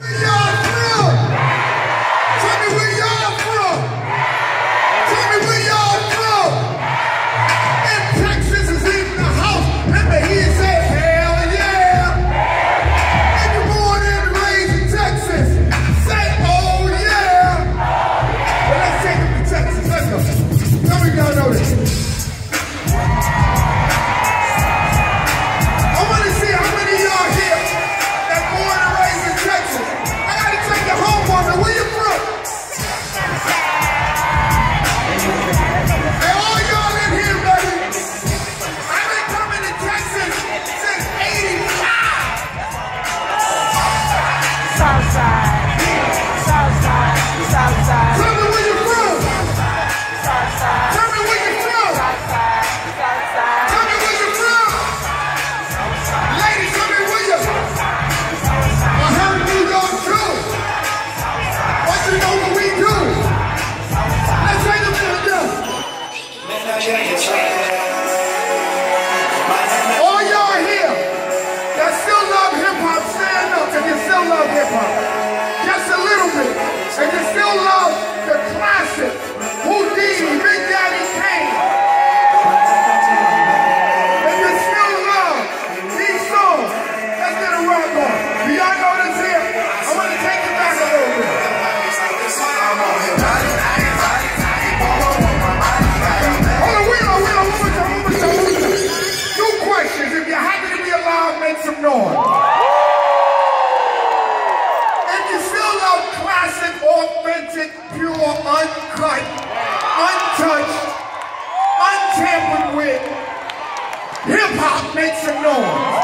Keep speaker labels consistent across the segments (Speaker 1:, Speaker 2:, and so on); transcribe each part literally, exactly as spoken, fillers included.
Speaker 1: Southside, southside, southside.
Speaker 2: Tell me where you're from.
Speaker 1: Southside.
Speaker 2: Tell me where you're from.
Speaker 1: Southside, southside.
Speaker 2: Tell me where you're from. Ladies, tell me where you're from. I heard New York too. What you know what we do? Let's take them to the death. All y'all here that still love hip hop, stand up if you still love hip hop. Just a little bit. And you still love the classic Houdini, Big Daddy Kane. And you still love these songs. Let's get a rock on. Do y'all know this here? I want to take it back a little bit. Hold on, wait on, wait on, one more time, one more time, one more time. Two questions. If you're happy to be alive, make some noise. Authentic, pure, uncut, untouched, untampered with hip-hop, make some noise.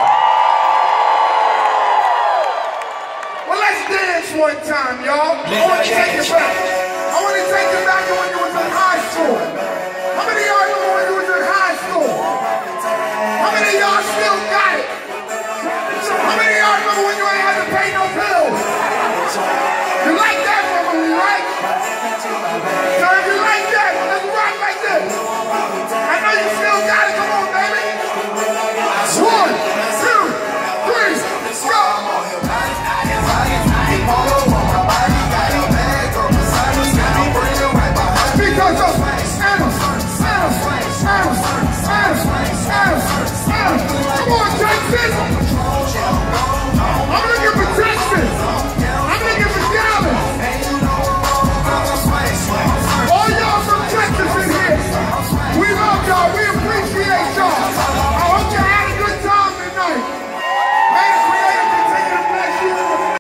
Speaker 2: Well, let's dance one time, y'all. I want to take it back. I want to take it back to when you was in high school. How many of y'all remember when you was in high school? How many of y'all still got it? How many of y'all remember when you ain't had to pay no bills? You like that? Right? So if you like that, let's rock like this. I know you still got it. Come on, baby. One, two, three, go. Because of Adams, Adams, Adams, Adams, Adams, Adams. Come on, Texas.